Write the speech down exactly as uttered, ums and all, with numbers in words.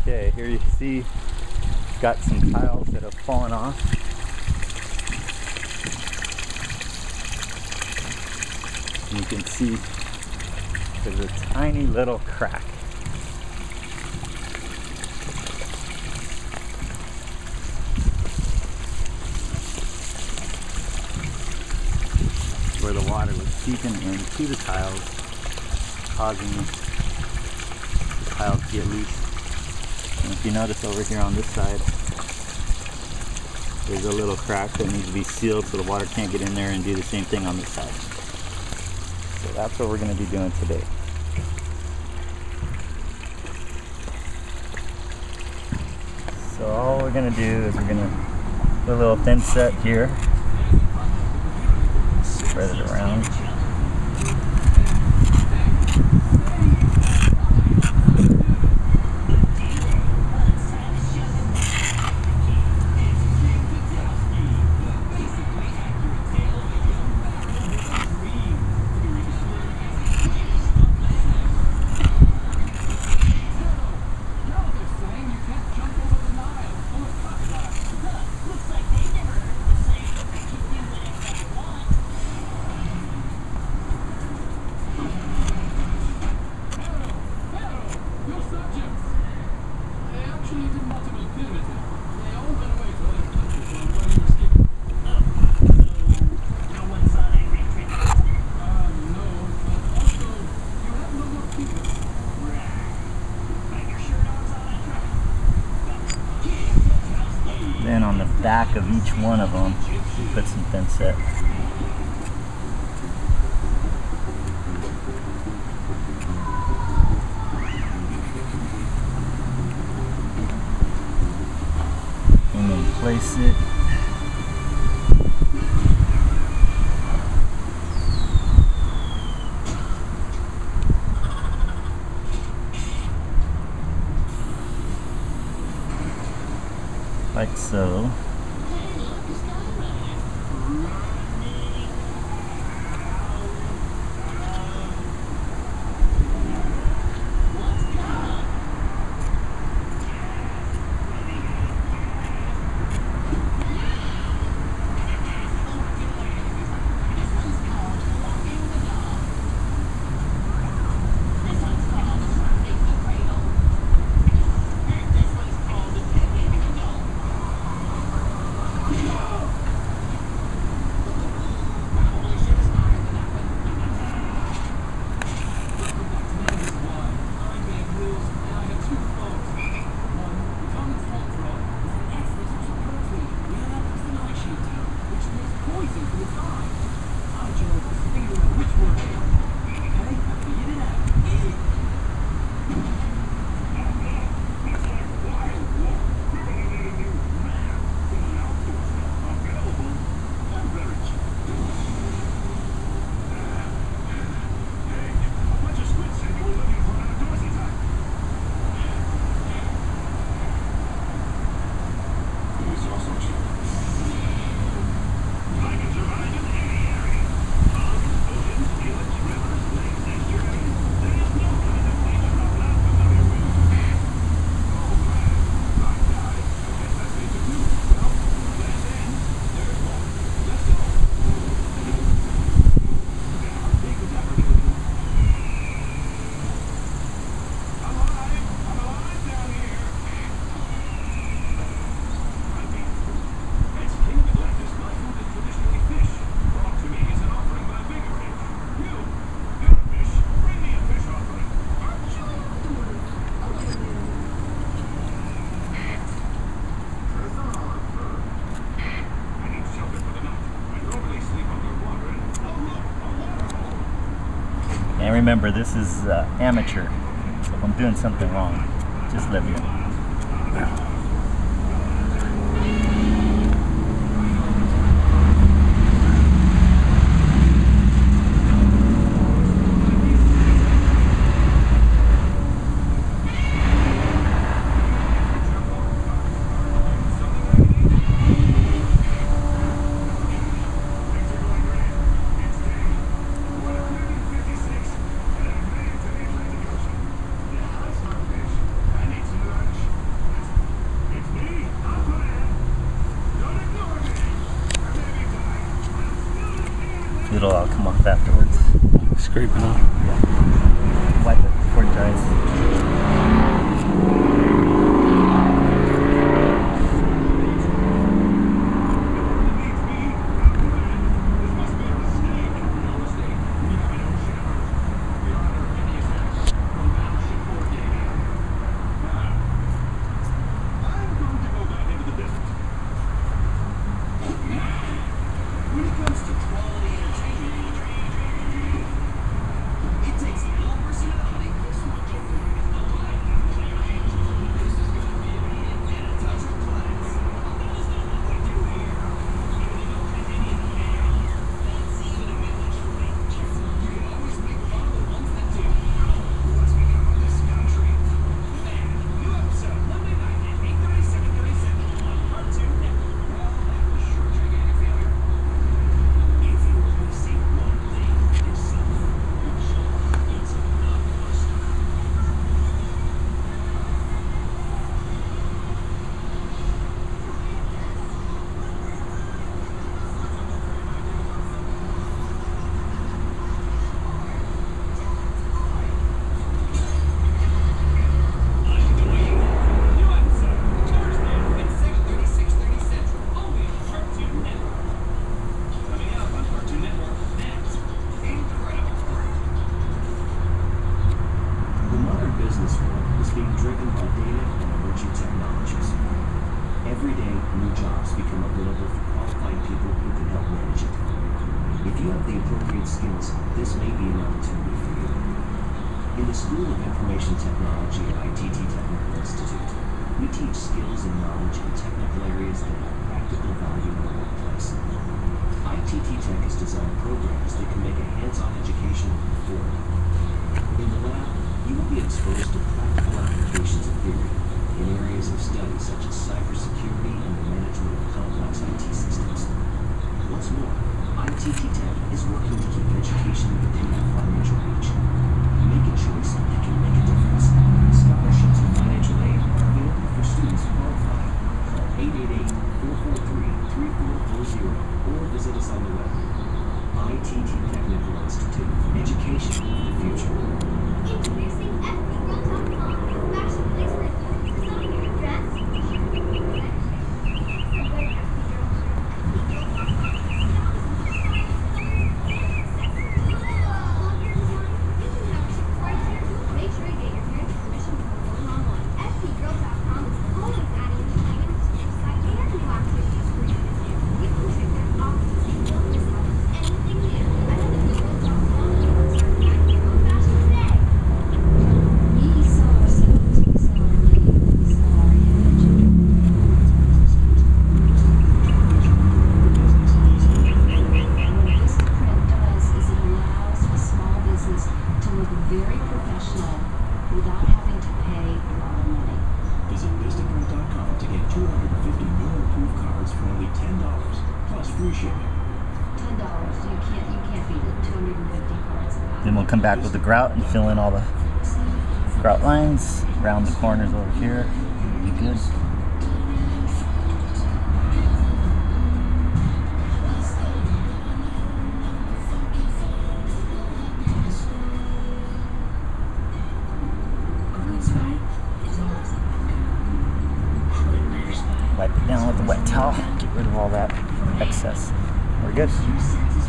Okay, here you see it's got some tiles that have fallen off. And you can see there's a tiny little crack. Where the water was seeping into the tiles, causing the tiles to get loose. And if you notice over here on this side, there's a little crack that needs to be sealed so the water can't get in there, and do the same thing on this side. So that's what we're going to be doing today. So all we're going to do is we're going to put a little Thinset here, spread it around. Then on the back of each one of them, we put some Thinset. And then place it like so. And remember, this is uh, amateur. So if I'm doing something wrong, just let me know. it'll all come off afterwards. Scraping off. Yeah. Wipe it before it dries. Every day, new jobs become available for qualified people who can help manage it. If you have the appropriate skills, this may be an opportunity for you. In the School of Information Technology at I T T Technical Institute, we teach skills and knowledge in technical areas that have practical value in the workplace. I T T Tech has designed programs that can make a hands-on education affordable. In the lab, you will be exposed to practical applications of theory in areas of study such as cybersecurity and the management of complex I T systems. What's more, I T T Tech is working to keep education within your financial reach. Make a choice that can make a difference. Scholarships and financial aid are available for students who qualify. Call eight eight eight, four four three, three four four zero or visit us on the web. I T T Technical Institute. Education for the future. Introducing F B girl dot com, fashion place for design your dress. Make sure you get your parents' permission before going online. F B girl dot com is always adding new items to your site and new activities for you to do. You can check their offices and build yourself anything new. I know that girl dot com is start finding your own fashion today. We saw ourselves, we saw our name, we saw our image. What Vistaprint does is it allows a small business to look very professional without having to pay a lot of money. Visit Vistaprint dot com to get two hundred fifty mail-proof cards for only ten dollars, plus free shipping. Ten dollars, you can't you can't beat it. Two hundred and fifty cards. Then we'll come back with the grout and fill in all the grout lines around the corners over here. Be good. Wipe it down with a wet towel. Get rid of all that excess. We're good.